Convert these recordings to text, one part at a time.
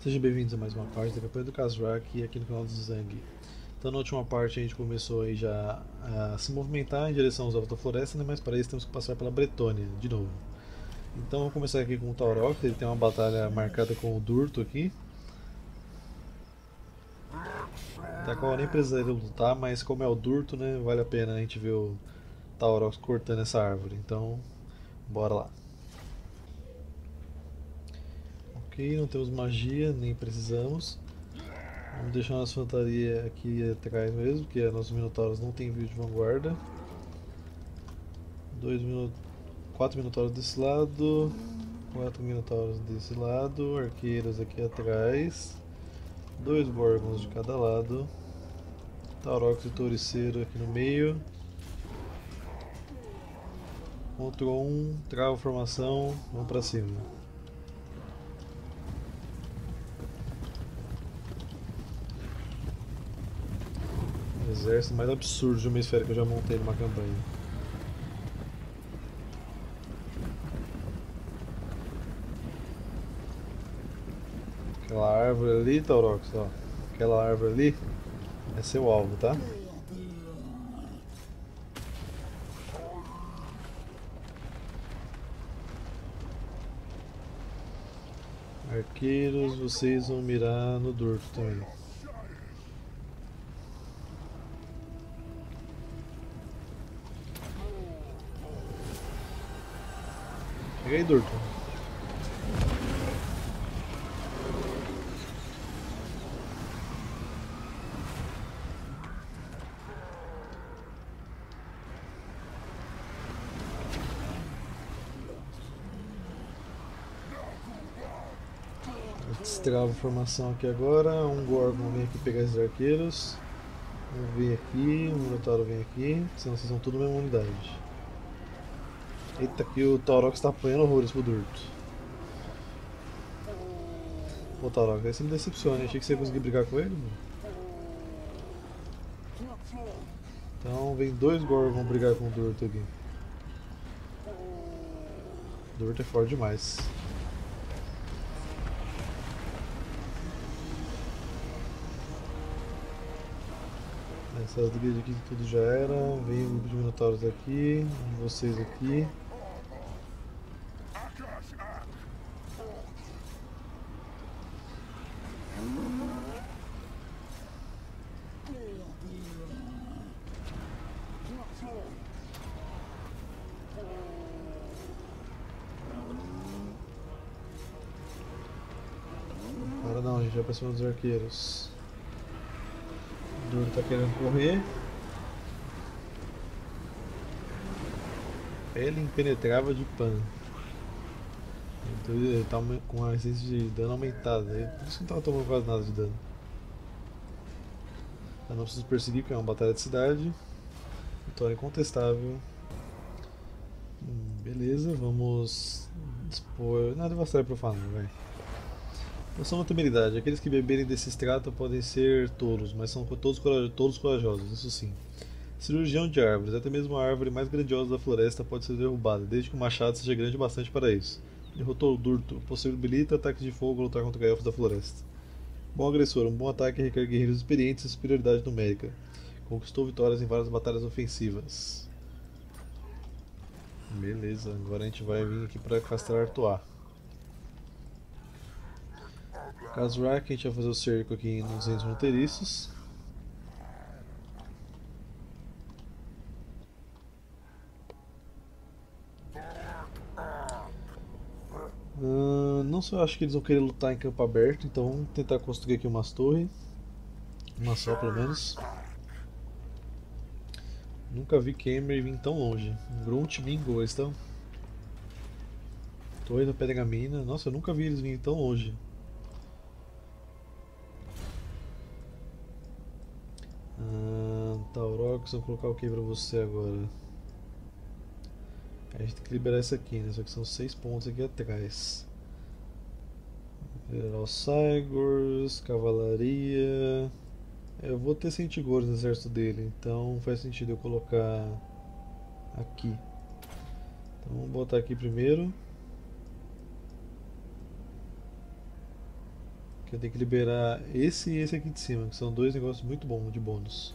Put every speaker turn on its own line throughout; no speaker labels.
Sejam bem-vindos a mais uma parte da campanha do Kazrak aqui no canal do Zang. Então na última parte a gente começou aí já a se movimentar em direção aos Elfos da Floresta, né? Mas para isso temos que passar pela Bretônia de novo. Então vamos começar aqui com o Taurok, ele tem uma batalha marcada com o Durto aqui. Da qual eu nem precisaria lutar, mas como é o Durto, né? Vale a pena a gente ver o Taurok cortando essa árvore. Então, bora lá. Ok, não temos magia, nem precisamos. Vamos deixar nossa fantaria aqui atrás mesmo, porque a nossos minotauros não tem view de vanguarda. 4 minotauros desse lado, 4 minotauros desse lado, arqueiros aqui atrás, 2 gorgons de cada lado, Taurox e Touriceiro aqui no meio. Ctrl 1, trava a formação, vamos pra cima. Exército mais absurdo de uma esfera que eu já montei numa campanha. Aquela árvore ali, Taurox, ó. Aquela árvore ali é seu alvo, tá? Arqueiros, vocês vão mirar no Durto também. Pega aí, Durto. Destrava a formação aqui agora. Um Gorgon vem aqui pegar esses arqueiros. Um vem aqui, um Minotauro vem aqui. Senão vocês são tudo mesma unidade. Eita, aqui o Taurox está apanhando horrores pro Durto. Pô, Taurox, aí você me decepciona. Achei que você ia conseguir brigar com ele, mano. Então vem 2 Gorgon brigar com o Durto aqui. O Durto é forte demais. Essas grid aqui tudo já era. Vem um grupo de Minotauros aqui, um de vocês aqui. Agora não, a gente vai pra cima dos arqueiros. O Durto tá querendo correr. Pele impenetrável de pan. Então ele tá com a resistência de dano aumentada. Por isso que não tava tomando quase nada de dano. Eu não preciso perseguir porque é uma batalha de cidade. Vitória incontestável. Beleza, vamos dispor. Não, devastar é profano, vai. Noção da temeridade. Aqueles que beberem desse extrato podem ser tolos, mas são todos corajosos, isso sim. Cirurgião de árvores. Até mesmo a árvore mais grandiosa da floresta pode ser derrubada, desde que o machado seja grande o bastante para isso. Derrotou o Durto. Possibilita ataques de fogo lutar contra elfos da floresta. Bom agressor. Um bom ataque requer guerreiros experientes e superioridade numérica. Conquistou vitórias em várias batalhas ofensivas. Beleza, agora a gente vai vir aqui para castrar Artois. Kazrak, a gente vai fazer o cerco aqui nos entes fronteiriços. Não só acho que eles vão querer lutar em campo aberto, então vamos tentar construir aqui umas torres. Uma só pelo menos. Nunca vi Khmer vir tão longe. Grunt Mingo, eles estão. Torre da Pergamina. Nossa, eu nunca vi eles virem tão longe. Taurox, vou colocar o que pra você agora? A gente tem que liberar essa aqui, né? Só que são 6 pontos aqui atrás. Liberar os Cygors, Cavalaria. Eu vou ter Centigores no exército dele, então faz sentido eu colocar aqui. Então vamos botar aqui primeiro. Que eu tenho que liberar esse e esse aqui de cima, que são dois negócios muito bons de bônus.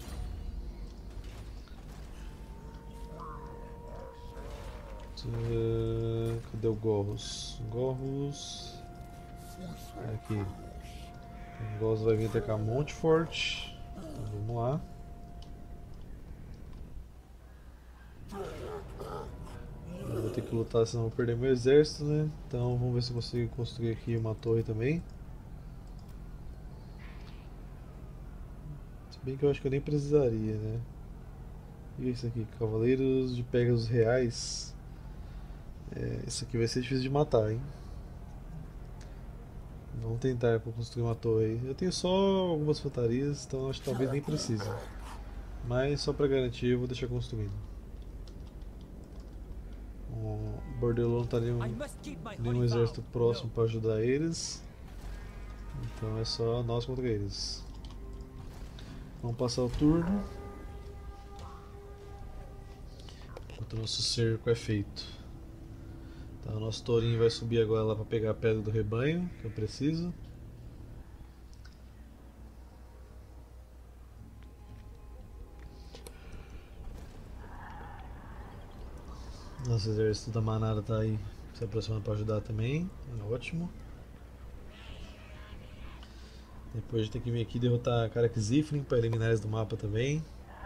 Cadê o Gorros? Gorros. Aqui. O Gorros vai vir atacar Montfort. Então vamos lá. Eu vou ter que lutar, senão vou perder meu exército, né? Então vamos ver se eu consigo construir aqui uma torre também. Se bem que eu acho que eu nem precisaria, né? E isso aqui, Cavaleiros de Pegasus Reais. Isso aqui vai ser difícil de matar, hein? Vamos tentar construir uma torre aí. Eu tenho só algumas fantasias, então acho que talvez nem precise. Mas só pra garantir eu vou deixar construindo. O Bordello não tá nenhum exército próximo para ajudar eles. Então é só nós contra eles. Vamos passar o turno. Enquanto o nosso cerco é feito. Então o nosso tourinho vai subir agora lá para pegar a pedra do rebanho, que eu preciso. Nosso exército da manada tá aí se aproximando para ajudar também. É ótimo. Depois a gente tem que vir aqui derrotar Karak Zifrin para eliminar eles do mapa também.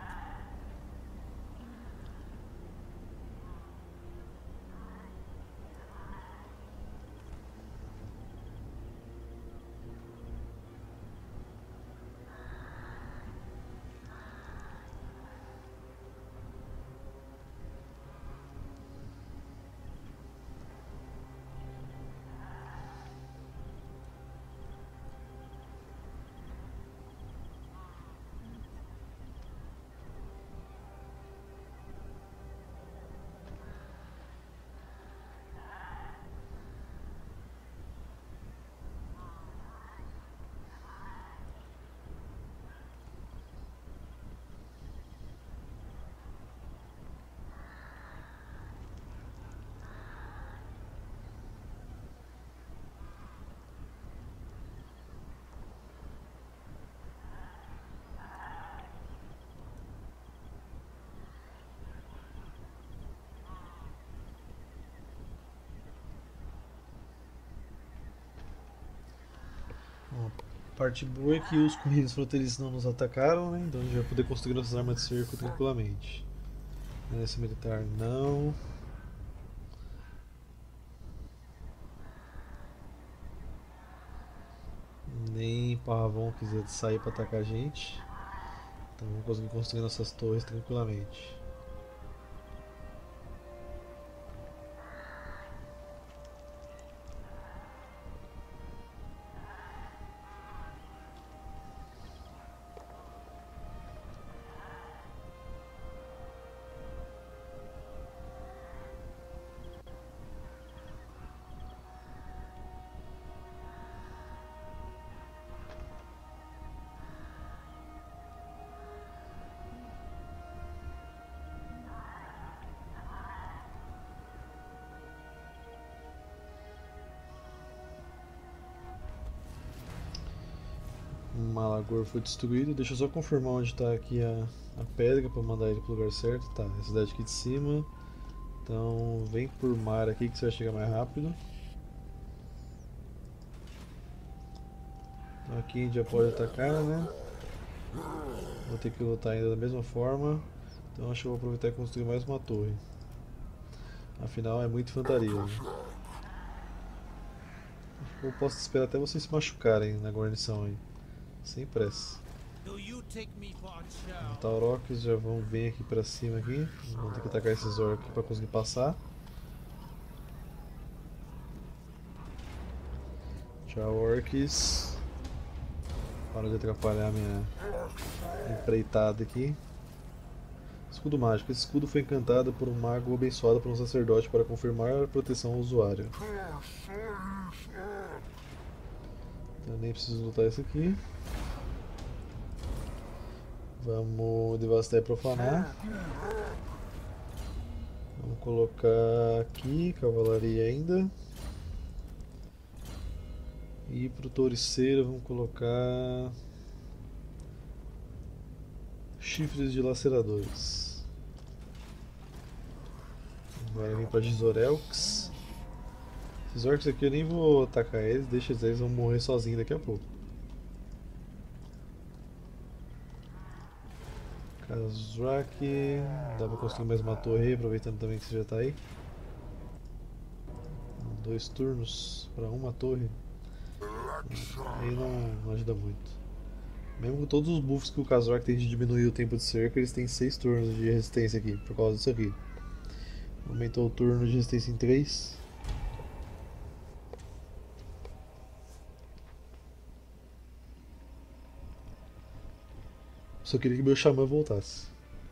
Bom, a parte boa é que os correios fronteiriços não nos atacaram, né? Então a gente vai poder construir nossas armas de cerco tranquilamente. Esse militar não. Nem Pavão quiser sair para atacar a gente. Então vamos conseguir construir nossas torres tranquilamente. Malagor foi destruído. Deixa eu só confirmar onde está aqui a pedra para mandar ele para o lugar certo. Tá, a cidade aqui de cima. Então vem por mar aqui que você vai chegar mais rápido. Então aqui a gente já pode atacar, né? Vou ter que lutar ainda da mesma forma. Então acho que eu vou aproveitar e construir mais uma torre. Afinal é muita infantaria. Né? Eu posso esperar até vocês se machucarem na guarnição aí. Sem pressa. Os Tauroques já vão vir aqui pra cima aqui. Vão ter que atacar esses orcs pra conseguir passar. Tchau, orcs. Para de atrapalhar minha empreitada aqui. Escudo mágico. Esse escudo foi encantado por um mago abençoado por um sacerdote para confirmar a proteção ao usuário. Eu nem preciso lutar isso aqui. Vamos devastar e profanar. Vamos colocar aqui cavalaria ainda. E pro touriceiro vamos colocar chifres de laceradores. Agora vem pra Gisorelx. Esses orcs aqui eu nem vou atacar eles, deixa eles vão morrer sozinhos daqui a pouco. Kazrak, dá pra construir mais uma torre, aproveitando também que você já tá aí. 2 turnos para uma torre, aí não ajuda muito. Mesmo com todos os buffs que o Kazrak tem de diminuir o tempo de cerca, eles têm 6 turnos de resistência aqui, por causa disso aqui. Aumentou o turno de resistência em 3. Só queria que meu xamã voltasse.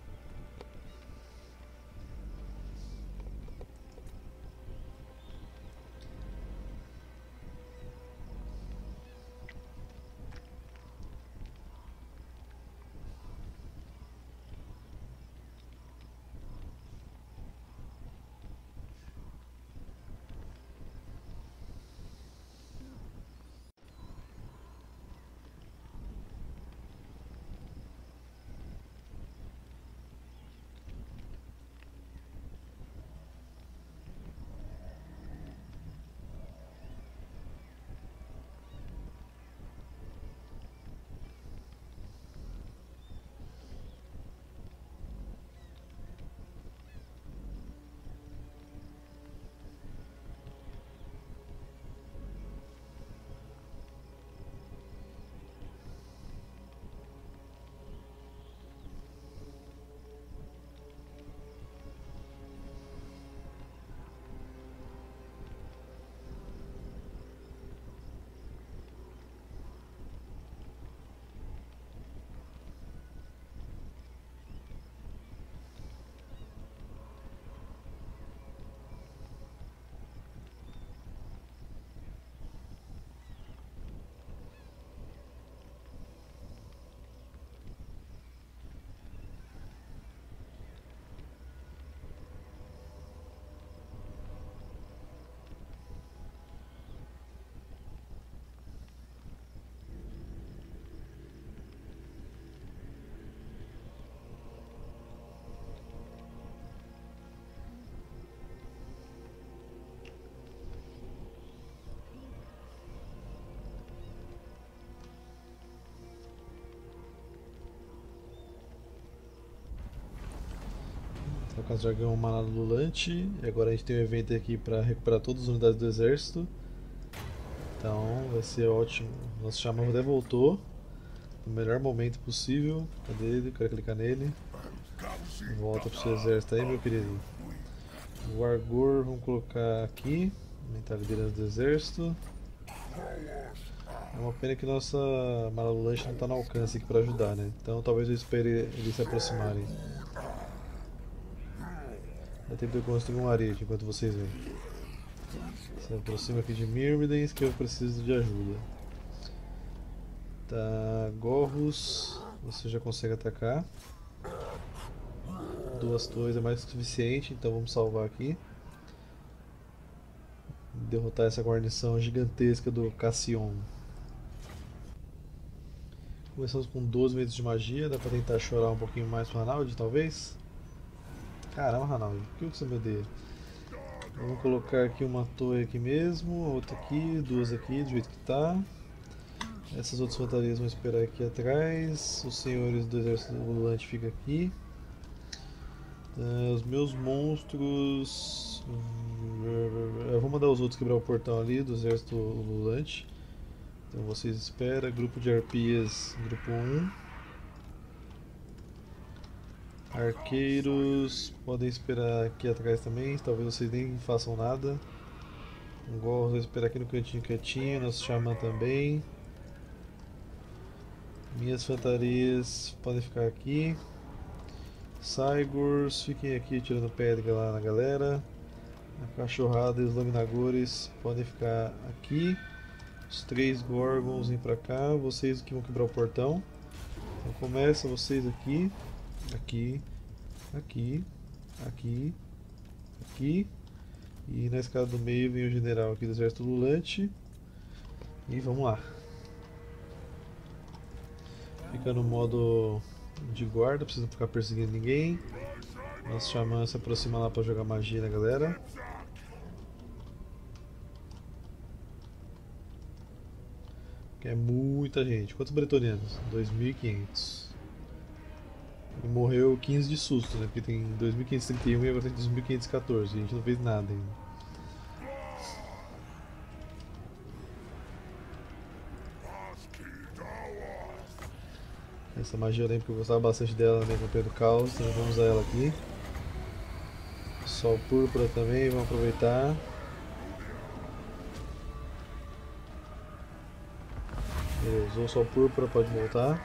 O Kazrak ganhou um maná lulante e agora a gente tem um evento aqui para recuperar todas as unidades do exército. Então vai ser ótimo. Nosso xamã até voltou no melhor momento possível. Cadê ele? Quero clicar nele. Volta pro seu exército aí, meu querido. O Argor vamos colocar aqui. Aumentar a liderança do exército. É uma pena que nossa Malalulante não está no alcance aqui para ajudar, né? Então talvez eu espere eles se aproximarem. Dá tempo de eu construir um arete enquanto vocês vêm. Se aproxima aqui de Myrmidens que eu preciso de ajuda. Tá, Gorrus, você já consegue atacar. 2 torres é mais que suficiente, então vamos salvar aqui. Derrotar essa guarnição gigantesca do Cassion. Começamos com 12 metros de magia, dá pra tentar chorar um pouquinho mais pro Ranaldi, talvez? Caramba, Ranaldi, por que você me odeia? Vamos colocar aqui uma torre aqui mesmo, outra aqui, 2 aqui, do jeito que tá. Essas outras fantasias vão esperar aqui atrás. Os senhores do exército ululante ficam aqui. Os meus monstros... Eu vou mandar os outros quebrar o portão ali do exército ululante. Então vocês esperam. Grupo de arpias, grupo 1. Arqueiros podem esperar aqui atrás também. Talvez vocês nem façam nada. O Gorros vai esperar aqui no cantinho quietinho. Nosso xamã também. Minhas fantasias podem ficar aqui. Cygors, fiquem aqui tirando pedra lá na galera. A cachorrada e os laminagores podem ficar aqui. Os 3 Gorgons vêm pra cá. Vocês que vão quebrar o portão. Então começa vocês aqui. Aqui. Aqui. Aqui. Aqui. E na escada do meio vem o general aqui do exército lulante. E vamos lá. Fica no modo de guarda, precisa ficar perseguindo ninguém. Nosso xamã se aproxima lá para jogar magia na galera. Que é muita gente. Quantos bretonianos? 2.500. E morreu 15 de susto, né? Porque tem 2.531 e agora tem 2.514. A gente não fez nada ainda. Essa magia eu lembro que eu gostava bastante dela na minha campanha do caos, então vamos usar ela aqui. Sol púrpura também, vamos aproveitar. Usou o sol púrpura, pode voltar.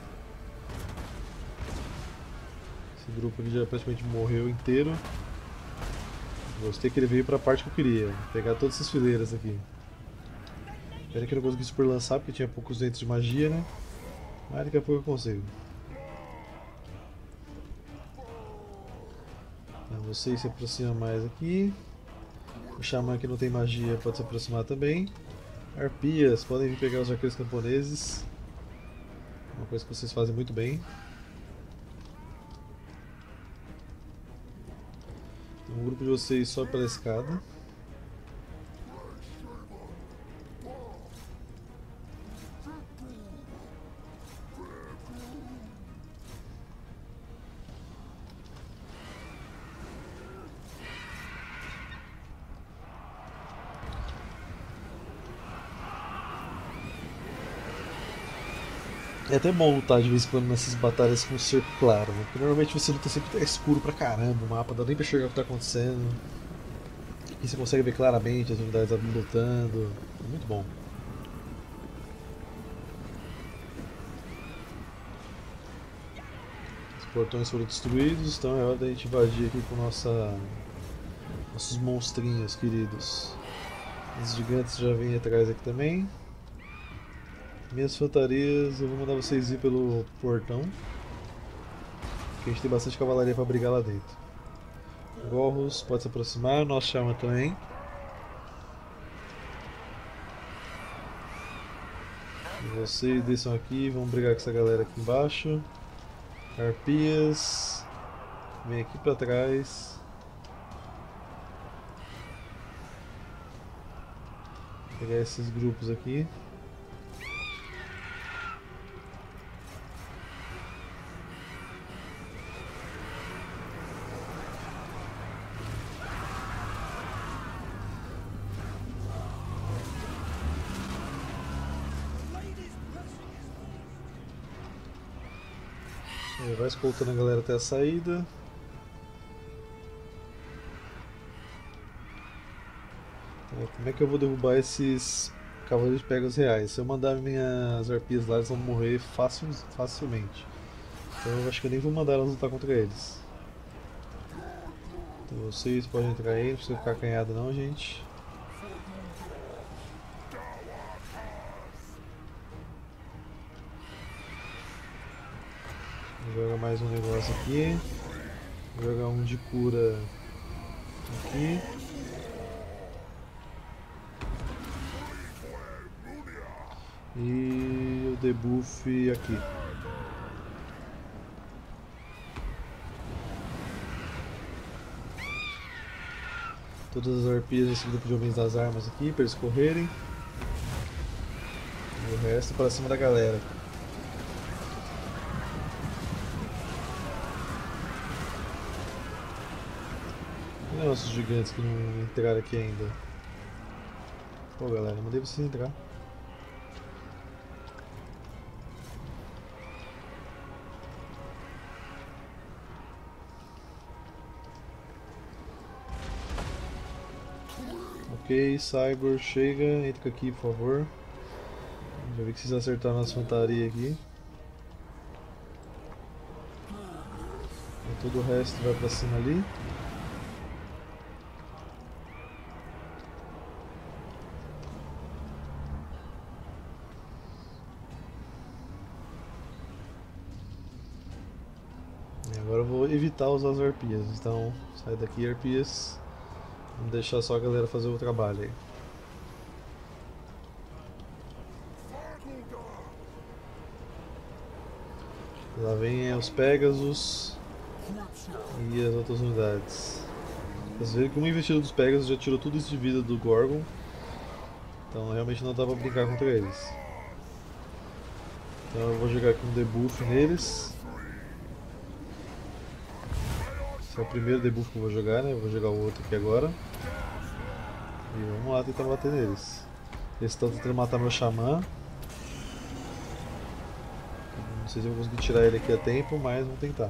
Esse grupo aqui já praticamente morreu inteiro. Gostei que ele veio para a parte que eu queria, pegar todas essas fileiras aqui. Pena que eu não consegui super lançar porque tinha poucos dentes de magia, né? Mas daqui a pouco eu consigo. Então, vocês se aproximam mais aqui. O xamã que não tem magia pode se aproximar também. Arpias, podem vir pegar os arqueiros camponeses. Uma coisa que vocês fazem muito bem. Então, um grupo de vocês sobe pela escada. É até bom lutar de vez em quando nessas batalhas com cerco claro, né? Porque normalmente você luta sempre tá escuro pra caramba o mapa, dá nem pra enxergar o que tá acontecendo. Aqui você consegue ver claramente as unidades lutando. É muito bom. Os portões foram destruídos, então é hora da gente invadir aqui com nossos monstrinhos queridos. Os gigantes já vêm atrás aqui também. Minhas fantarias, eu vou mandar vocês ir pelo portão. Que a gente tem bastante cavalaria para brigar lá dentro. Gorros pode se aproximar, nosso chama também. E vocês desçam aqui, vamos brigar com essa galera aqui embaixo. Arpias, vem aqui para trás. Vou pegar esses grupos aqui. Vai escoltando a galera até a saída. Como é que eu vou derrubar esses cavaleiros de pegas reais? Se eu mandar minhas arpias lá, eles vão morrer facilmente. Então eu acho que eu nem vou mandar elas lutar contra eles. Então vocês podem entrar aí, não precisa ficar acanhado não, gente. Vou jogar mais um negócio aqui. Vou jogar um de cura aqui. E o debuff aqui. Todas as arpias nesse grupo de homens das armas aqui para eles correrem. E o resto para cima da galera. E nossos gigantes que não entraram aqui ainda. Pô galera, mandei vocês entrar. Ok, Cyber, chega, entra aqui por favor. Já vi que vocês acertaram nossa infantaria aqui. E todo o resto vai pra cima ali. E agora eu vou evitar usar as arpias, então sai daqui arpias. Vamos deixar só a galera fazer o trabalho aí. Lá vem os Pegasus e as outras unidades. Vocês viram que uma investida dos Pegasus já tirou tudo isso de vida do Gorgon. Então realmente não dá pra brincar contra eles. Então eu vou jogar aqui um debuff neles. Esse é o primeiro debuff que eu vou jogar, né? Eu vou jogar o outro aqui agora. E vamos lá tentar bater neles. Eles estão tentando matar meu Xamã. Não sei se eu vou conseguir tirar ele aqui a tempo, mas vamos tentar.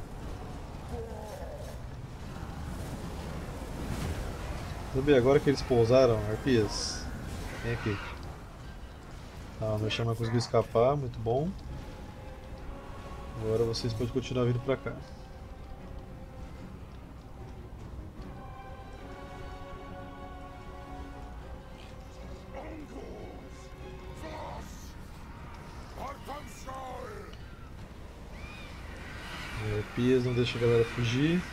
Sabe, agora que eles pousaram, Arpias, vem aqui. Ah, meu Xamã conseguiu escapar, muito bom. Agora vocês podem continuar vindo pra cá. Arpias não deixa a galera fugir.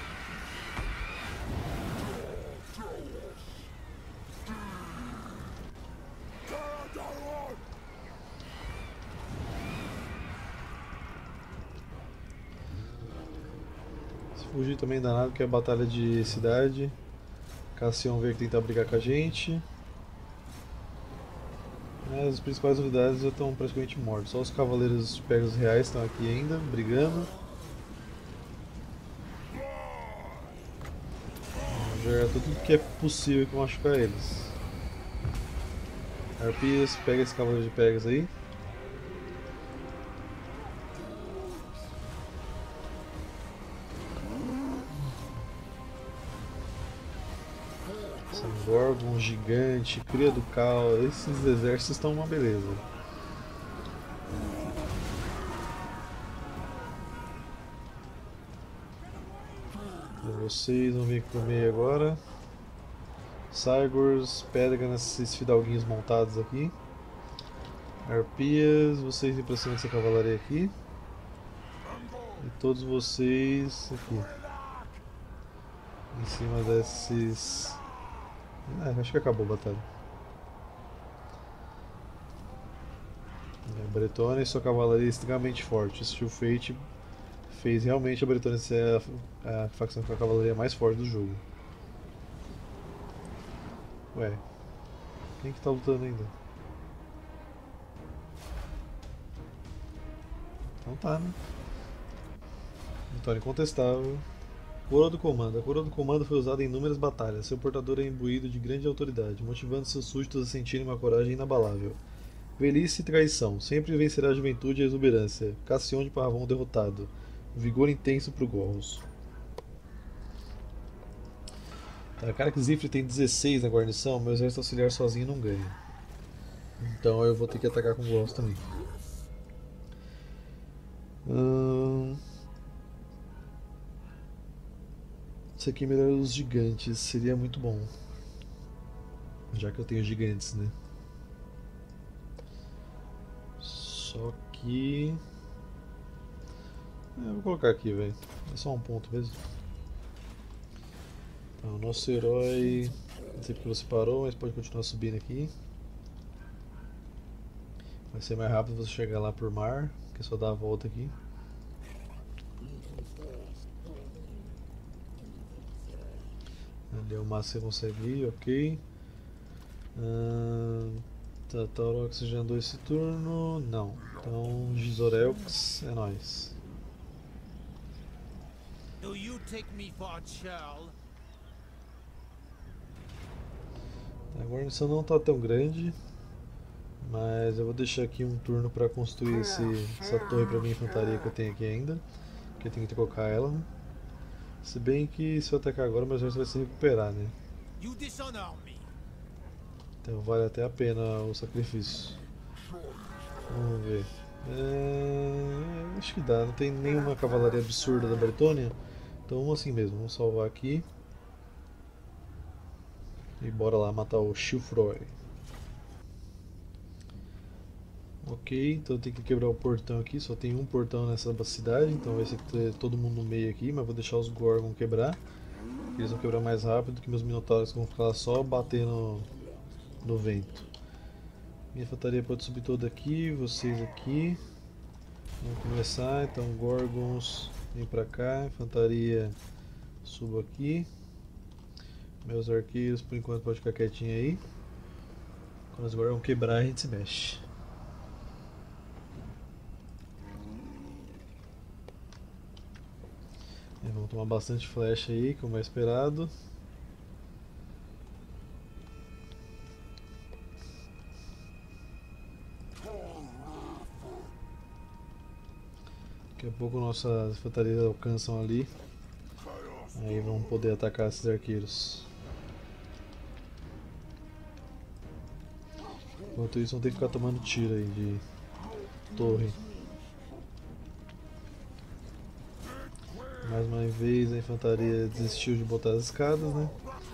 Se fugir também dá nada, que é a batalha de cidade. Cassião veio aqui tentar brigar com a gente. Mas as principais unidades já estão praticamente mortas. Só os cavaleiros Pegasus reais estão aqui ainda, brigando. Vamos jogar tudo que é possível para machucar eles. Arpias, pega esse cavaleiro de Pegasus aí. São Gorgon, Gigante, Cria do Caos. Esses exércitos estão uma beleza. Vocês vão vir aqui pro meio agora. Cygors, pega nesses fidalguinhos montados aqui. Arpias, vocês vêm pra cima dessa cavalaria aqui. E todos vocês aqui. Em cima desses. Acho que acabou a batalha. Bretônia e sua cavalaria é extremamente forte. Steel Fate fez realmente a Bretônia ser a facção com a cavalaria mais forte do jogo. Ué, quem que tá lutando ainda? Então tá, né? Vitória incontestável. Coroa do Comando. A Coroa do Comando foi usada em inúmeras batalhas. Seu portador é imbuído de grande autoridade, motivando seus súditos a sentirem uma coragem inabalável. Velhice e traição. Sempre vencerá a juventude e a exuberância. Cassião de Parravão derrotado. Vigor intenso pro Gorros. Tá, cara que Zifre tem 16 na guarnição, meu exército auxiliar sozinho não ganha. Então eu vou ter que atacar com Gorros também. Isso aqui melhora os gigantes, seria muito bom. Já que eu tenho gigantes, né? Só que... vou colocar aqui, velho. É só um ponto mesmo. Então, nosso herói... Não sei porque você parou, mas pode continuar subindo aqui. Vai ser mais rápido você chegar lá por mar, que é só dar a volta aqui. Ali é o máximo que você consegue ir, ok. Taurox já andou esse turno? Não. Então Gisorelx é nóis. A guarnição não está tão grande, mas eu vou deixar aqui um turno para construir essa torre para minha infantaria que eu tenho aqui ainda, que eu tenho que trocar ela, né? Se bem que se eu atacar agora, meu exército vai se recuperar, né? Então vale até a pena o sacrifício. Vamos ver. Acho que dá, não tem nenhuma cavalaria absurda da Bretônia. Então vamos assim mesmo, vamos salvar aqui. E bora lá matar o Chilfroy. Ok, então eu tenho que quebrar o portão aqui, só tem um portão nessa cidade, então vai ser todo mundo no meio aqui, mas vou deixar os Gorgon quebrar. Eles vão quebrar mais rápido que meus Minotauros vão ficar lá só batendo no vento. Minha infantaria pode subir toda aqui, vocês aqui. Vamos começar, então Gorgons vem pra cá, infantaria suba aqui. Meus arqueiros por enquanto pode ficar quietinho aí. Quando os Gorgons quebrar a gente se mexe. Vamos tomar bastante flecha aí, como é esperado. Daqui a pouco nossas infantarias alcançam ali. Aí vamos poder atacar esses arqueiros. Enquanto isso vão ter que ficar tomando tiro aí de torre. Mais uma vez a infantaria desistiu de botar as escadas, né?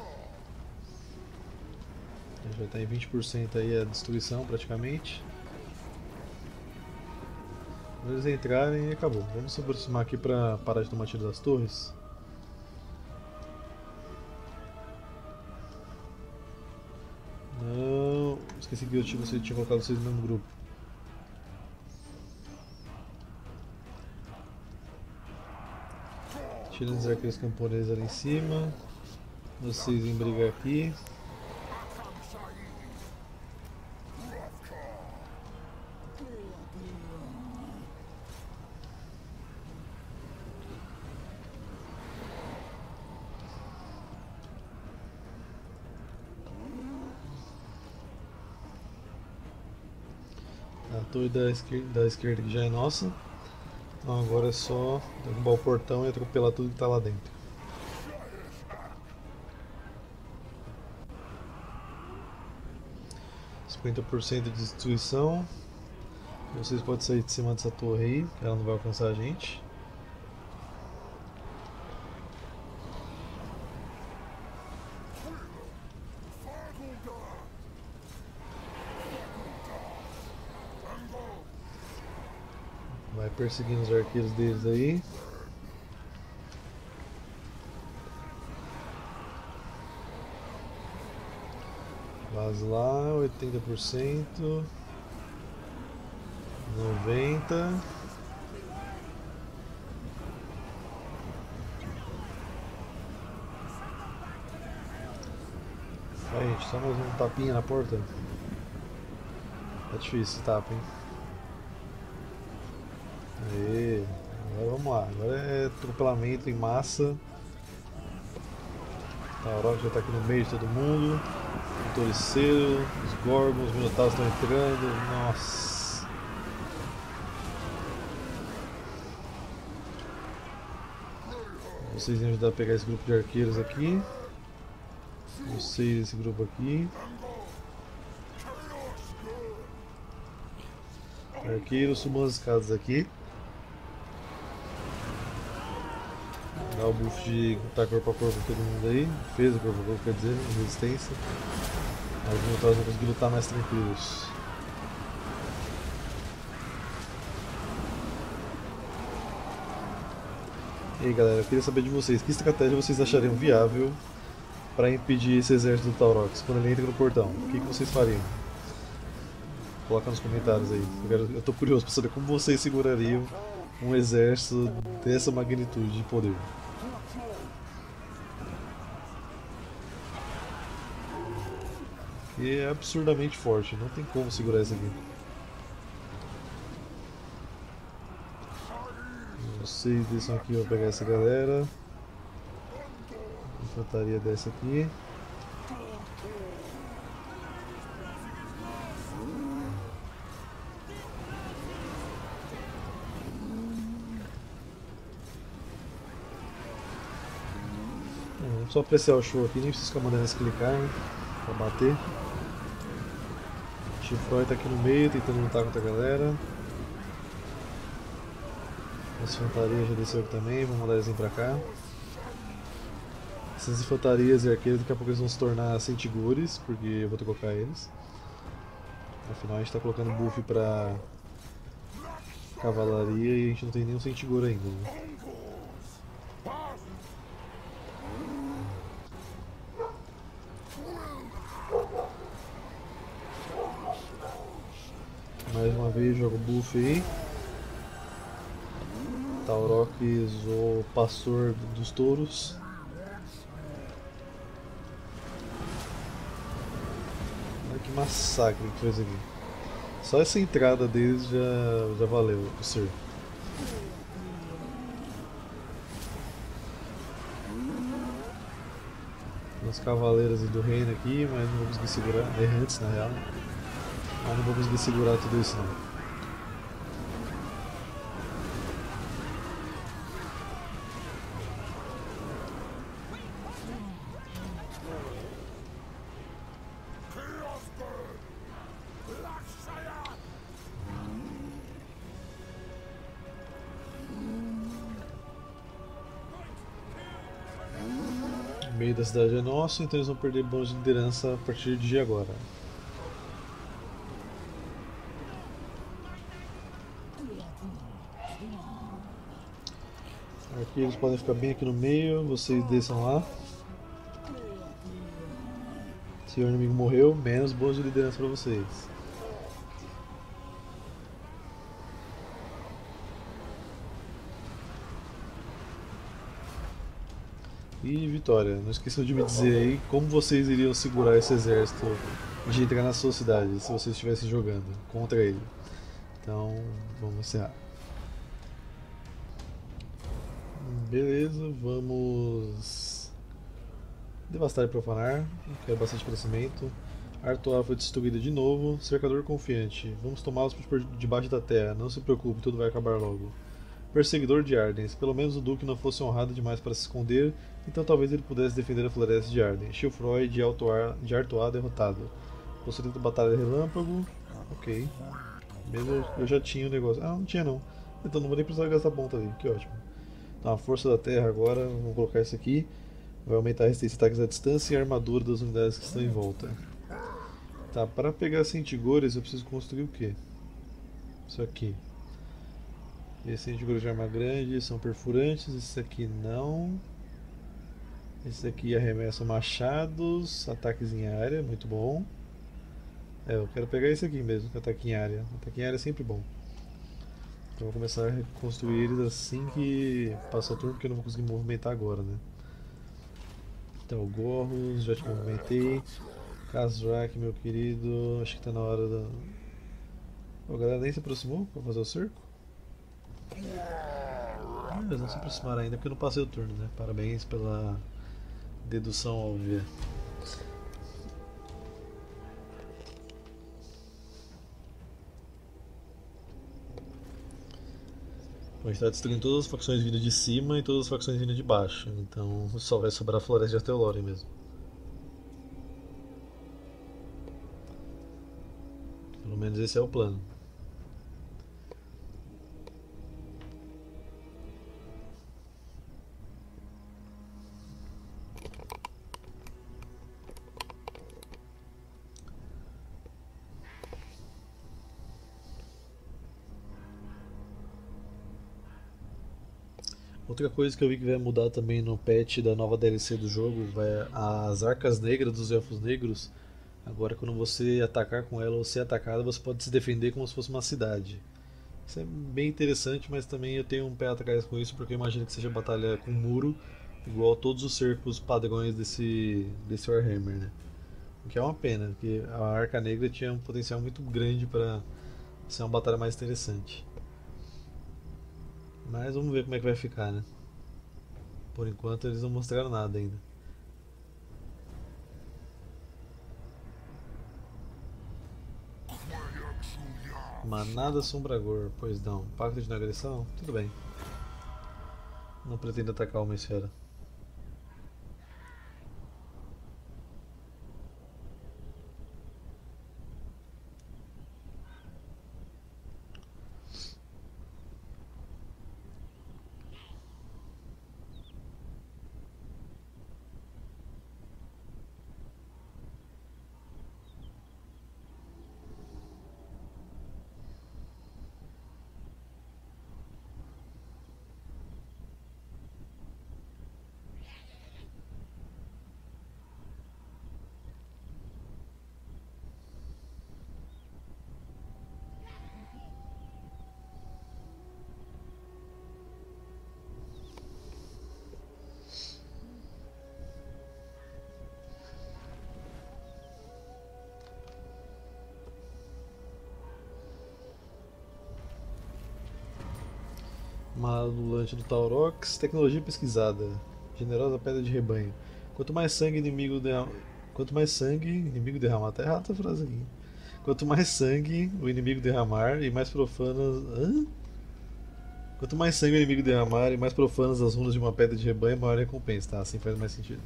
A gente vai estar em 20% aí a destruição praticamente. Quando eles entrarem, acabou. Vamos se aproximar aqui para parar de tomar tiro das torres. Não, esqueci que você tinha colocado vocês no mesmo grupo. Tirando os arqueiros camponeses ali em cima. Vocês em briga aqui. A torre da esquerda que já é nossa. Então agora é só derrubar o portão e atropelar tudo que está lá dentro. %50 de destruição. Vocês podem sair de cima dessa torre aí, que ela não vai alcançar a gente. Vai perseguindo os arqueiros deles aí. Vaz lá, 80%. 90%. Aí, gente, só mais um tapinha na porta. Tá difícil esse tapa, hein? Aê, agora vamos lá. Agora é atropelamento em massa. Tá, o Rock já tá aqui no meio de todo mundo. O Toriceiro, os Gorgons, os Minotauros estão entrando. Nossa. Vocês vão ajudar a pegar esse grupo de arqueiros aqui. Vocês, esse grupo aqui. Arqueiros, subam as escadas aqui. Dá o buff de lutar corpo a corpo com todo mundo aí. Defesa corpo a corpo, quer dizer, resistência. Aí os Minotauros vão conseguir lutar mais tranquilos. E aí galera, eu queria saber de vocês, que estratégia vocês achariam viável para impedir esse exército do Taurox quando ele entra no portão? O que vocês fariam? Coloca nos comentários aí. Eu tô curioso para saber como vocês segurariam um exército dessa magnitude de poder. Que é absurdamente forte, não tem como segurar isso aqui. Vocês desçam aqui, eu vou pegar essa galera. A infantaria desce aqui. Vamos só apreciar o show aqui, nem precisa ficar mandando eles clicar, hein, pra bater. O Chifroy tá aqui no meio, tentando lutar contra a galera. Essa infantaria já desceu aqui também, vamos mandar eles vir pra cá. Essas infantarias e arqueiros daqui a pouco eles vão se tornar Sentigores, porque eu vou ter que colocar eles. Afinal a gente tá colocando buff pra cavalaria e a gente não tem nenhum Sentigor ainda, né? Mais uma vez jogo buff aí. Taurox, o pastor dos touros. Olha que massacre que fez aqui. Só essa entrada deles já valeu o cerco. Tem os cavaleiros do reino aqui, mas não vou conseguir segurar. Errantes na real. Mas não vou conseguir segurar tudo isso não. O meio da cidade é nosso, então eles vão perder bônus de liderança a partir de agora. Aqui eles podem ficar bem aqui no meio, vocês desçam lá. Se o inimigo morreu, menos bônus de liderança para vocês. E vitória, não esqueçam de me dizer aí como vocês iriam segurar esse exército de entrar na sua cidade se vocês estivessem jogando contra ele. Então, vamos encerrar. Beleza, vamos devastar e profanar, quero bastante crescimento. Artois foi destruída de novo, cercador confiante, vamos tomá-los por debaixo da terra, não se preocupe, tudo vai acabar logo. Perseguidor de Arden, se pelo menos o Duque não fosse honrado demais para se esconder, então talvez ele pudesse defender a floresta de Arden. Chilfroy de Artois derrotado. Possuidade da Batalha de Relâmpago, ok. Mesmo eu já tinha o negócio. Ah, não tinha não. Então não vou nem precisar gastar ponta ali, que ótimo. Então a força da terra agora, vamos colocar isso aqui. Vai aumentar a resistência a ataques à distância e a armadura das unidades que estão em volta. Tá, para pegar Sentigores eu preciso construir o quê? Isso aqui. Esses Sentigores de arma grande são perfurantes, esse aqui não. Esse aqui arremessa machados, ataques em área, muito bom. Eu quero pegar esse aqui mesmo, que ataque em área. Ataque em área é sempre bom. Então vou começar a reconstruir eles assim que passar o turno, porque eu não vou conseguir movimentar agora, né? Então, Gorros, já te movimentei. Kazrak, meu querido, acho que tá na hora da. A galera nem se aproximou pra fazer o cerco? Eles não se aproximaram ainda porque eu não passei o turno, né? Parabéns pela dedução óbvia. Bom, a gente tá destruindo todas as facções vindo de cima e todas as facções vindo de baixo, então só vai sobrar a Floresta de Artelore mesmo. Pelo menos esse é o plano. Outra coisa que eu vi que vai mudar também no patch da nova DLC do jogo, vai as arcas negras dos elfos negros. Agora quando você atacar com ela ou ser atacado, você pode se defender como se fosse uma cidade. Isso é bem interessante, mas também eu tenho um pé atrás com isso porque eu imagino que seja batalha com muro, igual todos os cercos padrões desse Warhammer, né? O que é uma pena, porque a Arca Negra tinha um potencial muito grande para ser uma batalha mais interessante. Mas vamos ver como é que vai ficar, né? Por enquanto eles não mostraram nada ainda. Manada Sombragor, pois não. Pacto de não agressão? Tudo bem. Não pretendo atacar uma esfera. Malulante do Taurox, tecnologia pesquisada, generosa pedra de rebanho. Quanto mais sangue inimigo derramar. Quanto mais sangue inimigo derramar. Tá errada essa frase aqui. Quanto mais sangue o inimigo derramar e mais profanas. Hã? Quanto mais sangue o inimigo derramar e mais profanas as runas de uma pedra de rebanho, maior a recompensa. Tá, assim faz mais sentido.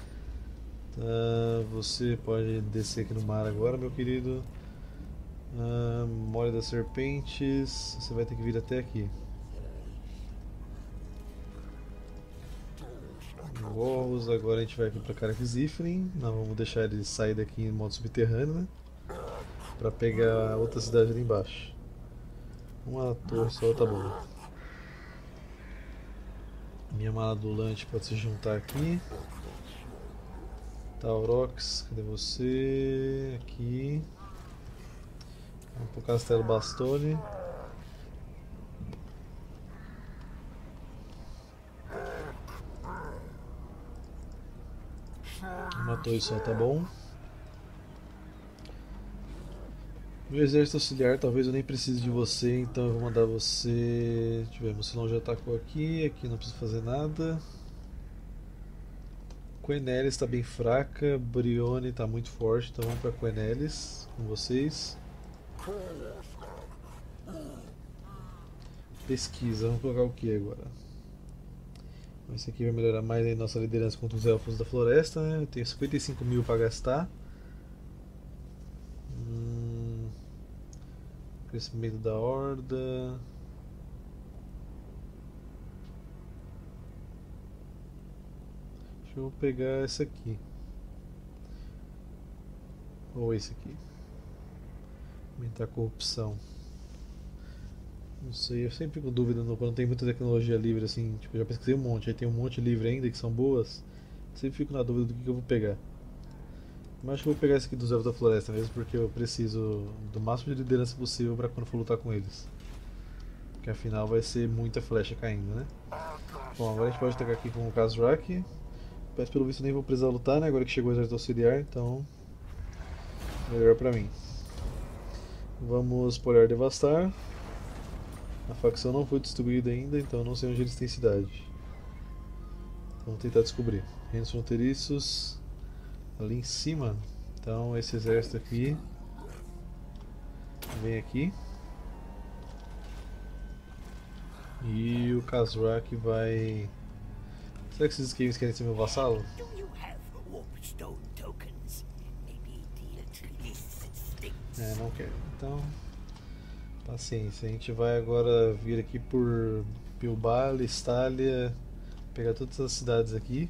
Tá, você pode descer aqui no mar agora, meu querido. Mole das serpentes. Você vai ter que vir até aqui. Warros, agora a gente vai aqui pra Karak-Zifrin. Nós vamos deixar ele sair daqui em modo subterrâneo, né? Pra pegar outra cidade ali embaixo. Uma torre só tá bom. Minha mala adulante pode se juntar aqui. Taurox, cadê você? Aqui. Vamos pro Castelo Bastone. Uma torre só tá bom. Meu exército auxiliar, talvez eu nem precise de você, então eu vou mandar você. Deixa eu ver, Mucilon já atacou aqui, aqui não precisa fazer nada. Quenelis está bem fraca, Brione está muito forte, então vamos para Quenelis com vocês. Pesquisa, vamos colocar o que agora? Esse aqui vai melhorar mais a nossa liderança contra os elfos da floresta, né? Eu tenho 55 mil para gastar. Crescimento da horda. Deixa eu pegar essa aqui. Ou esse aqui. Aumentar a corrupção. Não sei, eu sempre fico com dúvida quando tem muita tecnologia livre assim. Tipo, eu já pesquisei um monte, aí tem um monte livre ainda que são boas. Sempre fico na dúvida do que eu vou pegar. Mas acho que eu vou pegar esse aqui dos Elfos da Floresta mesmo, porque eu preciso do máximo de liderança possível para quando for lutar com eles. Porque afinal vai ser muita flecha caindo, né? Bom, agora a gente pode atacar aqui com o Khazrak. Mas pelo visto nem vou precisar lutar, né? Agora que chegou o exército auxiliar, então. Melhor pra mim. Vamos polhar devastar. A facção não foi destruída ainda, então não sei onde eles têm cidade. Vamos tentar descobrir. Reinos fronteiriços ali em cima. Então esse exército aqui vem aqui. E o Khazrak vai. Será que esses esquemas querem ser meu vassalo? É, não quero. Então, paciência. A gente vai agora vir aqui por Bilbao, Estália, pegar todas essas cidades aqui.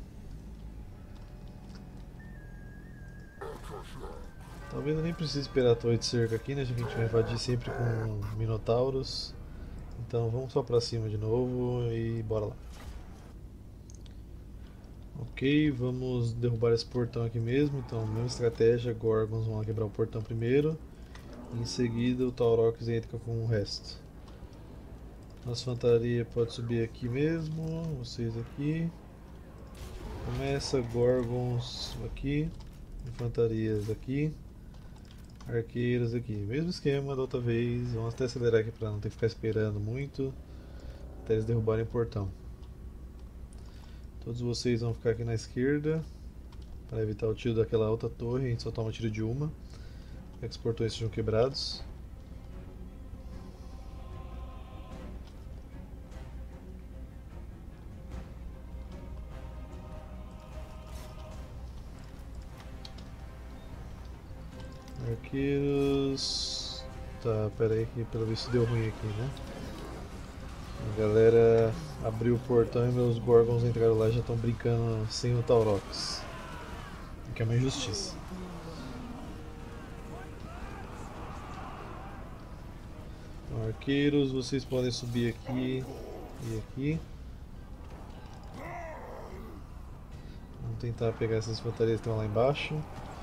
Talvez eu nem precise esperar a torre de cerca aqui, né? Já que a gente vai invadir sempre com minotauros. Então vamos só pra cima de novo e bora lá. Ok, vamos derrubar esse portão aqui mesmo. Então, mesma estratégia, Gorgons vão lá quebrar o portão primeiro. Em seguida o Taurox entra com o resto. Nossa infantaria pode subir aqui mesmo, vocês aqui. Começa Gorgons aqui, infantarias aqui, arqueiros aqui. Mesmo esquema da outra vez, vamos até acelerar aqui para não ter que ficar esperando muito até eles derrubarem o portão. Todos vocês vão ficar aqui na esquerda para evitar o tiro daquela outra torre, a gente só toma tiro de uma. Para que os portões sejam quebrados. Arqueiros. Tá, pera aí que pelo visto deu ruim aqui, né? A galera abriu o portão e meus Gorgons entraram lá e já estão brincando sem o Taurox. O que é uma injustiça. Então, arqueiros, vocês podem subir aqui e aqui. Vamos tentar pegar essas infantarias que estão lá embaixo.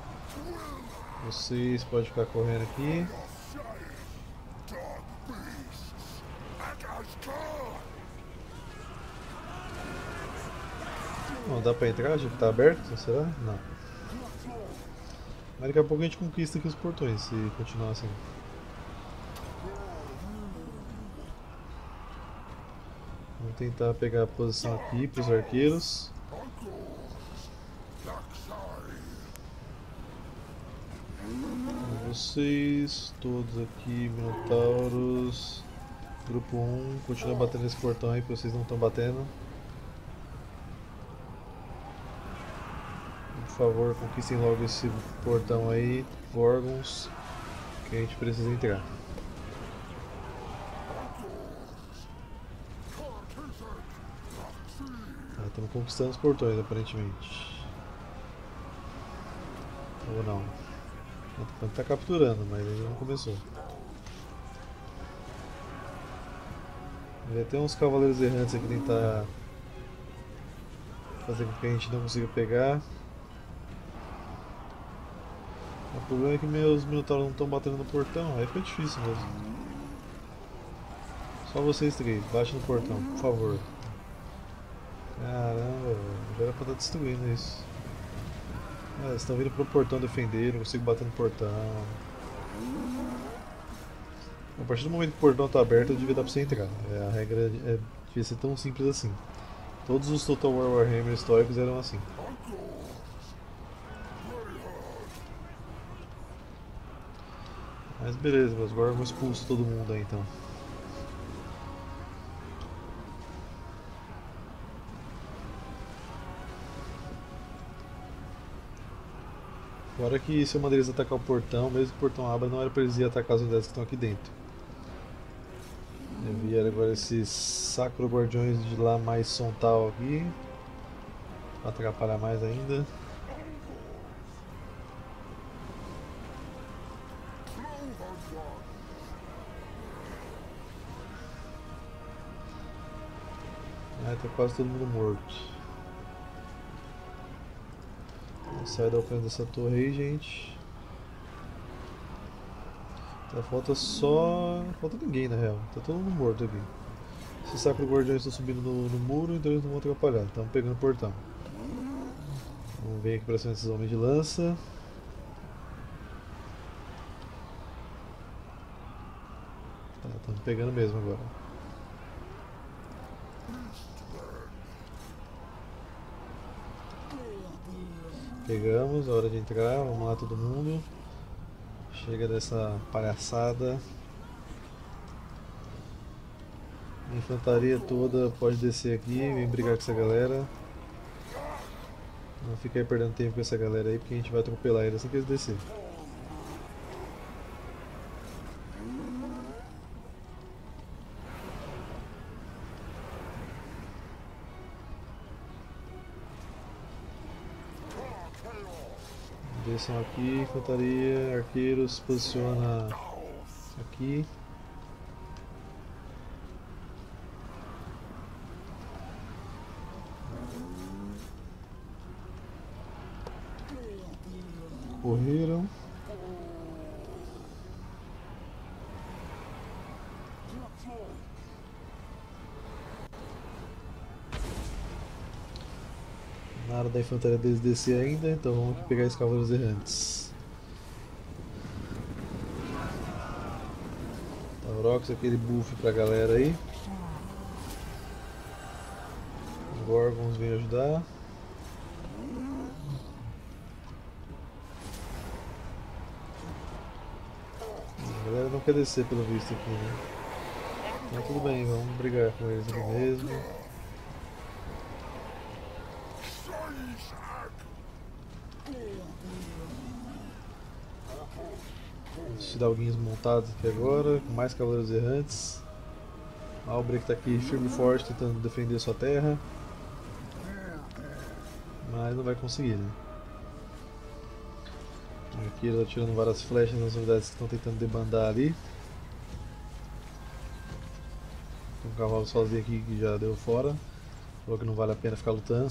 Vocês podem ficar correndo aqui. Não dá pra entrar, já que tá aberto, será? Não. Mas daqui a pouco a gente conquista aqui os portões, se continuar assim. tentar pegar a posição aqui para os arqueiros. Vocês, todos aqui, Minotauros. Grupo 1, continua batendo nesse portão aí, porque vocês não estão batendo. Por favor, conquistem logo esse portão aí, Gorgons, que a gente precisa entrar. Estamos conquistando os portões, aparentemente. Ou não. Está capturando, mas ainda não começou. Vai ter uns cavaleiros errantes aqui tentar fazer com que a gente não consiga pegar. O problema é que meus minotauros não estão batendo no portão, aí fica difícil mesmo. Só vocês três, bate no portão, por favor. Caramba, já era pra estar destruindo isso. Ah, eles estão vindo pro portão defender, não consigo bater no portão. A partir do momento que o portão está aberto, devia dar pra você entrar. A regra devia ser tão simples assim. Todos os Total War Warhammer históricos eram assim. Mas beleza, meus Gorgons expulso todo mundo aí então. Agora que se eu mandar eles atacar o portão, mesmo que o portão abra, não era pra eles ir atacar as unidades que estão aqui dentro. Vieram agora esses Sacro Guardiões de lá mais Sontal aqui, pra atrapalhar mais ainda. Tá quase todo mundo morto. Sai da alcance dessa torre aí, gente. Tá, falta só... falta ninguém na real, tá todo mundo morto aqui. Esses Sacro Guardiões estão subindo no muro, então eles não vão atrapalhar, estão pegando o portão. Vamos ver aqui pra cima desses homens de lança. Tá, estamos pegando mesmo agora. Pegamos, é hora de entrar, vamos lá todo mundo. Chega dessa palhaçada. A infantaria toda pode descer aqui, vem brigar com essa galera. Não fica aí perdendo tempo com essa galera aí, porque a gente vai atropelar eles assim que eles descerem. Desçam aqui, infantaria, arqueiros, se posiciona aqui. Correram. Nada da infantaria deles descer ainda, então vamos aqui pegar os cavaleiros errantes. Taurox, aquele buff pra galera aí. Gorgons vem ajudar. A galera não quer descer pelo visto aqui, né? Então tudo bem, vamos brigar com eles aqui mesmo. Os fidalguinhos montados aqui agora, com mais cavaleiros errantes. Albrecht está aqui firme e forte tentando defender sua terra. Mas não vai conseguir, né? Aqui ele está tirando várias flechas nas unidades que estão tentando debandar ali. Tem um cavalo sozinho aqui que já deu fora. Falou que não vale a pena ficar lutando.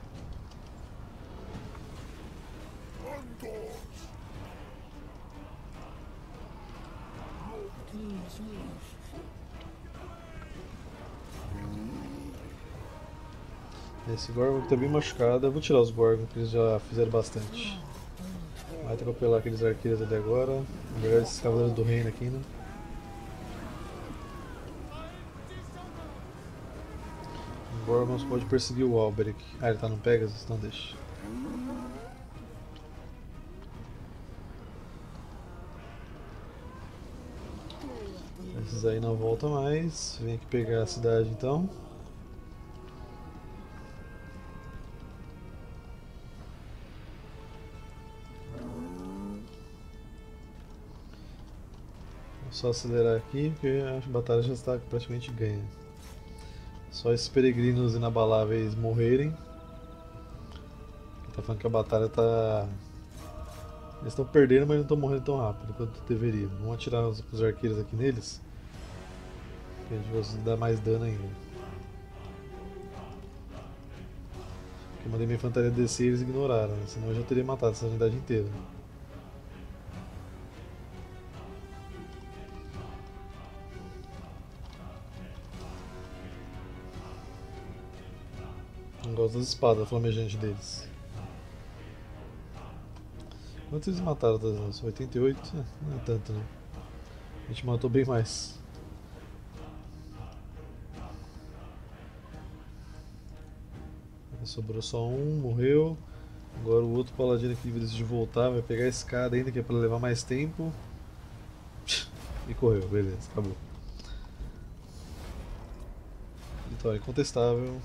Esse Gorgon que tá bem machucado, eu vou tirar os Gorgon que eles já fizeram bastante. Vai atropelar aqueles arqueiros ali agora. Na verdade, esses cavaleiros do reino aqui, né? Bormos pode perseguir o Alberic. Ah, ele tá no Pegasus? Então deixa. Esses aí não voltam mais. Vem aqui pegar a cidade então. Vou só acelerar aqui porque a batalha já está praticamente ganha. Só esses peregrinos inabaláveis morrerem. Tá falando que a batalha tá. Eles estão perdendo, mas não estão morrendo tão rápido quanto deveria. Vamos atirar os arqueiros aqui neles. Que a gente vai dar mais dano ainda. Porque eu mandei minha infantaria descer e eles ignoraram, né? Senão eu já teria matado essa unidade inteira. Não gosto das espadas flamejantes deles. Quantos eles mataram das lanças? 88? Não é tanto, né? A gente matou bem mais. Sobrou só um, morreu. Agora o outro paladino aqui decide voltar, vai pegar a escada ainda, que é pra levar mais tempo. E correu, beleza, acabou. Vitória incontestável.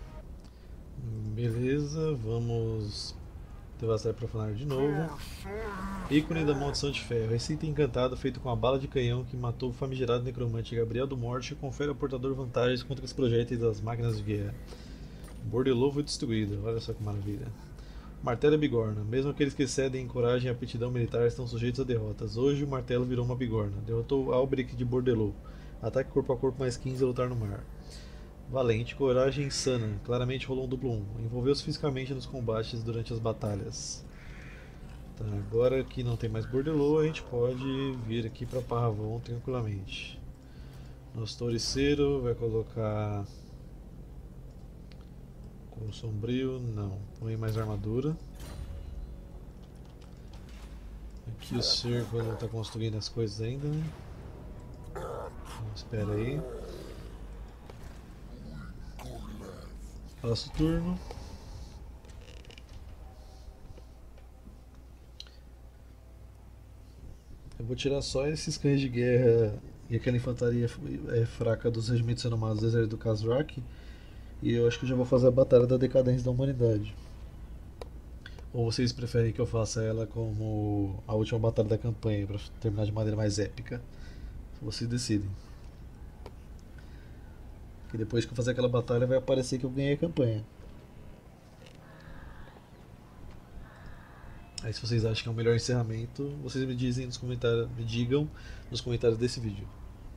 Beleza, vamos devastar e profanar de novo. Ícone da Maldição de Ferro. Receita encantada feita com a bala de canhão que matou o famigerado necromante Gabriel do Morte confere ao portador vantagens contra os projéteis das máquinas de guerra. Bordelô foi destruído, olha só que maravilha. Martelo e bigorna. Mesmo aqueles que cedem em coragem e aptidão militar estão sujeitos a derrotas. Hoje o martelo virou uma bigorna. Derrotou Alberic de Bordelô. Ataque corpo a corpo mais 15 a lutar no mar. Valente, coragem insana. Claramente rolou um duplo 1. Envolveu-se fisicamente nos combates durante as batalhas. Tá, agora que não tem mais Bordelô, a gente pode vir aqui para Parravon tranquilamente. Nosso touriceiro vai colocar com sombrio, não. Põe mais armadura. Aqui o cerco não está construindo as coisas ainda, né? Então, espera aí. Passo o turno. Eu vou tirar só esses cães de guerra e aquela infantaria fraca dos regimentos renomados do exército do Khazrak. E eu acho que eu já vou fazer a Batalha da Decadência da Humanidade. Ou vocês preferem que eu faça ela como a última batalha da campanha, para terminar de maneira mais épica? Vocês decidem. Que depois que eu fazer aquela batalha vai aparecer que eu ganhei a campanha. Aí se vocês acham que é o melhor encerramento, vocês me dizem nos comentários, me digam nos comentários desse vídeo.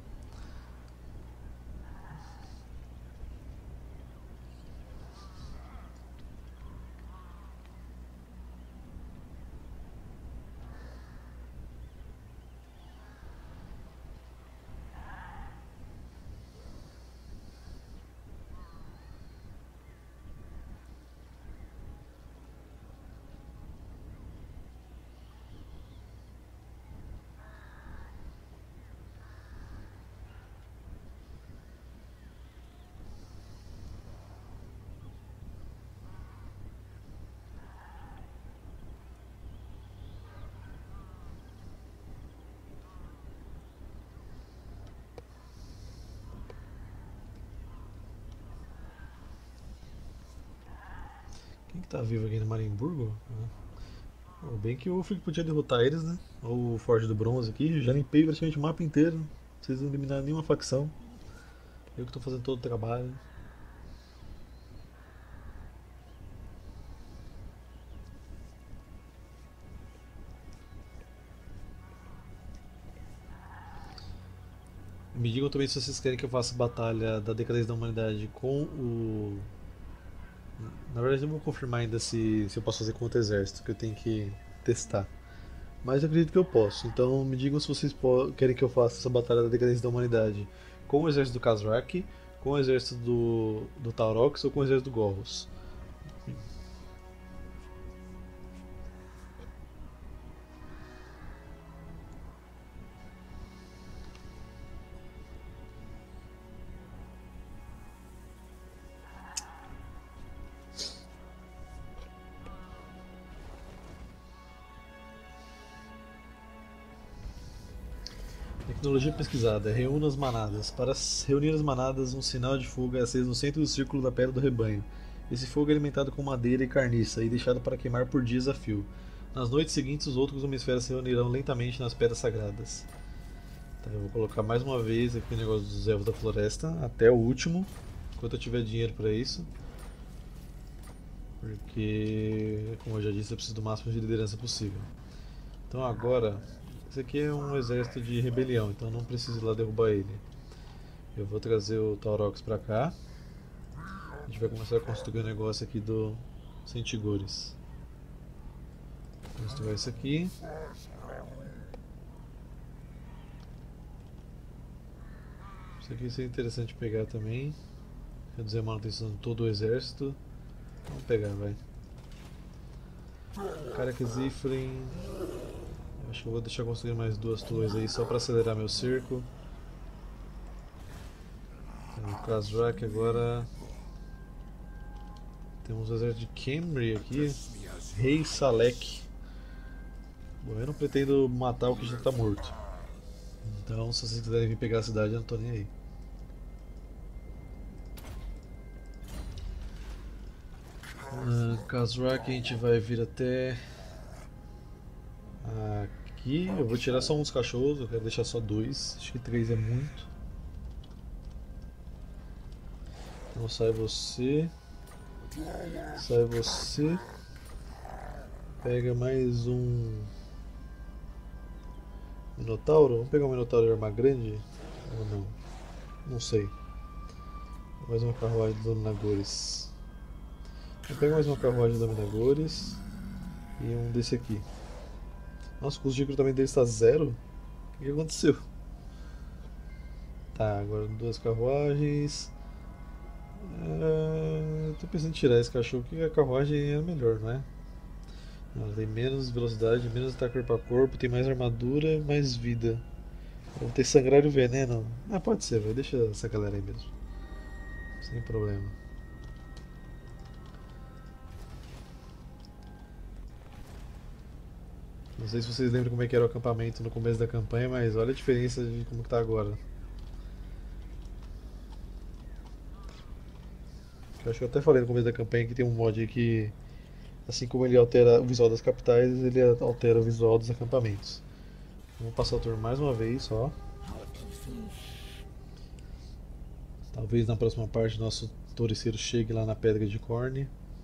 Quem que tá vivo aqui no Marimburgo? Bem que o Ulfric podia derrotar eles, né? Ou o Forte do Bronze aqui, já limpei praticamente o mapa inteiro. Vocês não eliminaram nenhuma facção. Eu que tô fazendo todo o trabalho. Me digam também se vocês querem que eu faça batalha da decadência da humanidade com o. Na verdade, não vou confirmar ainda se eu posso fazer com outro exército, que eu tenho que testar. Mas eu acredito que eu posso. Então me digam se vocês querem que eu faça essa batalha da decadência da humanidade com o exército do Khazrak, com o exército do Taurox ou com o exército do Gorros. Tecnologia pesquisada. Reúna as manadas. Para reunir as manadas, um sinal de fogo é aceso no centro do círculo da pedra do rebanho. Esse fogo é alimentado com madeira e carniça e deixado para queimar por dias a fio. Nas noites seguintes, os outros homem-esferas se reunirão lentamente nas pedras sagradas. Tá, eu vou colocar mais uma vez aqui o negócio dos elfos da floresta, até o último, enquanto eu tiver dinheiro para isso. Porque, como eu já disse, eu preciso do máximo de liderança possível. Então agora, esse aqui é um exército de rebelião, então não preciso ir lá derrubar ele. Eu vou trazer o Taurox pra cá. A gente vai começar a construir o negócio aqui do Sentigores. Construir isso aqui. Isso aqui seria interessante pegar também. Reduzir a manutenção de todo o exército. Vamos pegar, vai. Caraca, Zifrin. Acho que eu vou deixar construir mais duas torres aí só para acelerar meu cerco. Tem o Kazrak agora. Temos o exército de Khemri aqui. Rei Salek. Bom, eu não pretendo matar o que já está morto. Então, se vocês quiserem vir pegar a cidade, eu não tô nem aí. Kazrak, a gente vai vir até aqui. Eu vou tirar só um dos cachorros, eu quero deixar só dois. Acho que três é muito. Então sai você. Sai você. Pega mais um Minotauro. Vamos pegar um Minotauro de arma grande? Ou não? Não sei. Mais uma carruagem do Dominagores. Vou pegar mais uma carruagem do Dominagores. E um desse aqui. Nossa, o custo de recrutamento dele está zero? O que aconteceu? Tá, agora duas carruagens. Tô pensando em tirar esse cachorro porque a carruagem é melhor, não é? Ela tem menos velocidade, menos ataque corpo a corpo, tem mais armadura, mais vida. Vou ter sangrar e veneno. Ah, pode ser, vai. Deixa essa galera aí mesmo. Sem problema. Não sei se vocês lembram como é que era o acampamento no começo da campanha, mas olha a diferença de como que tá agora. Eu acho que eu até falei no começo da campanha que tem um mod aí que, assim como ele altera o visual das capitais, ele altera o visual dos acampamentos. Vamos passar o turno mais uma vez só. Talvez na próxima parte nosso touriceiro chegue lá na Pedra de Corne.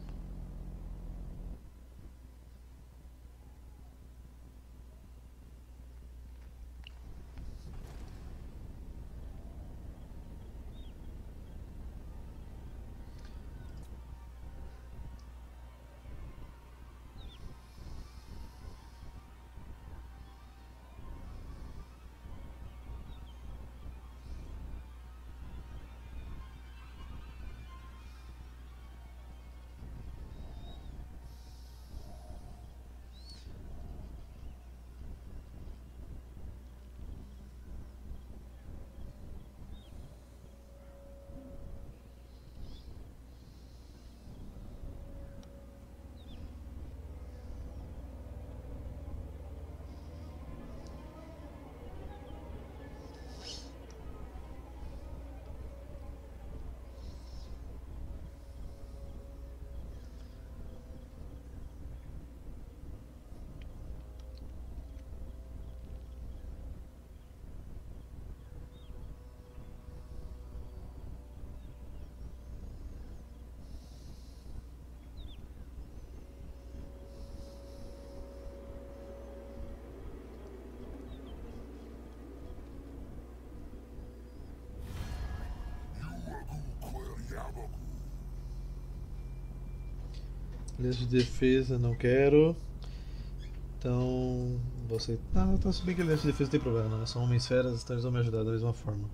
Lista de defesa, não quero. Então, você. Ah, tá, se bem que lista de defesa não tem problema, não. São homens feras, então eles vão me ajudar da mesma forma.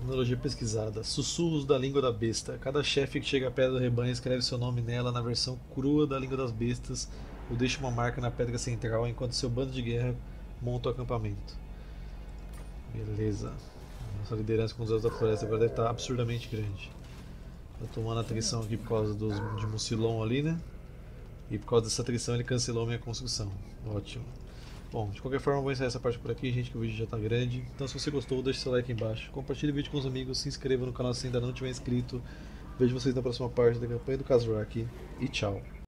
Tecnologia pesquisada. Sussurros da língua da besta. Cada chefe que chega à pedra do rebanho escreve seu nome nela na versão crua da língua das bestas ou deixa uma marca na pedra central enquanto seu bando de guerra monta o acampamento. Beleza. Nossa liderança com os Elfos da Floresta agora deve estar absurdamente grande. Tá tomando atrição aqui por causa de Mucilon ali, né? E por causa dessa atrição ele cancelou a minha construção. Ótimo. Bom, de qualquer forma, eu vou encerrar essa parte por aqui, gente, que o vídeo já tá grande. Então, se você gostou, deixe seu like aí embaixo. Compartilhe o vídeo com os amigos, se inscreva no canal se ainda não tiver inscrito. Vejo vocês na próxima parte da campanha do Kazrak. E tchau.